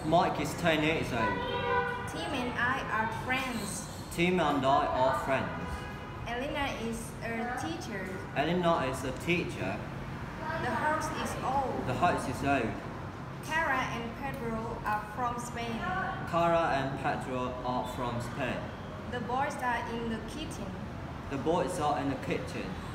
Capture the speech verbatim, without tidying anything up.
Mike is ten years old. Tim and I are friends. Tim and I are friends. Elena is a teacher. Elena is a teacher. The house is old. The house is old. Cara and Pedro are from Spain. Cara and Pedro are from Spain. The boys are in the kitchen. The boys are in the kitchen.